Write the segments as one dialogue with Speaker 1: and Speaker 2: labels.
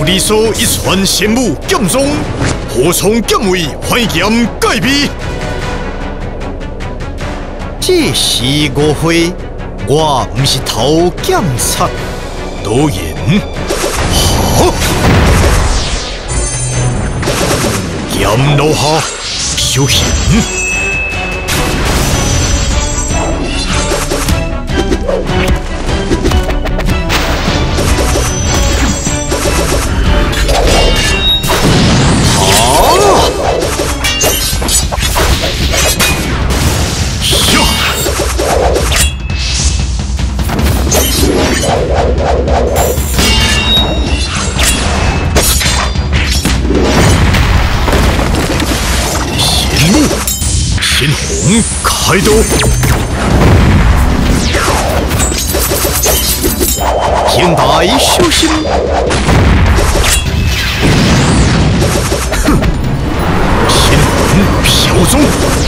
Speaker 1: 理所一传仙武剑宗，何从剑位还剑改秘？
Speaker 2: 这是误会，我不是偷剑贼。
Speaker 1: 导演，哈！剑落下，小心！天虹开刀，
Speaker 2: 请大爷小心！
Speaker 1: 哼，天虹飘纵，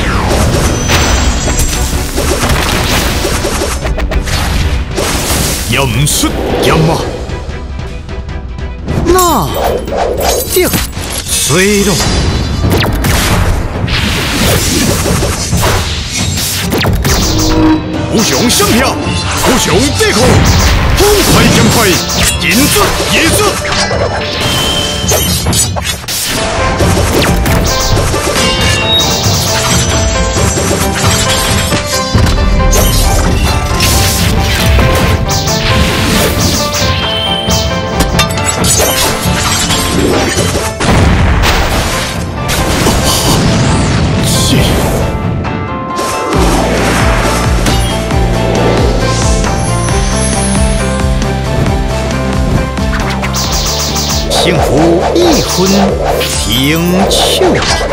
Speaker 1: 演出剑马，
Speaker 2: 那定水了。
Speaker 1: 无上相片，无上对抗，风派剑派，银子野子。
Speaker 2: 幸福一婚平手，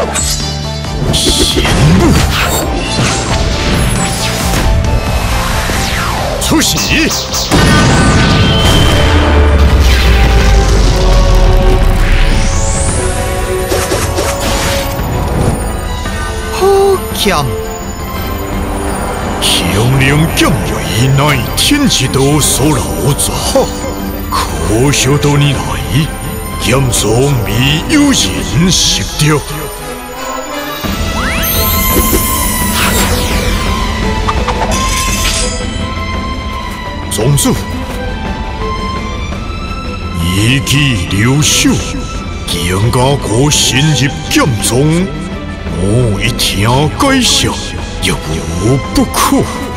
Speaker 1: 贤母出席。
Speaker 2: 好剑，
Speaker 1: 强梁剑为乃天之道所劳作，可惜多年来。剑宗未有人识得，宗主以己留守，剑家国深入剑宗，我一听介绍，也无不可。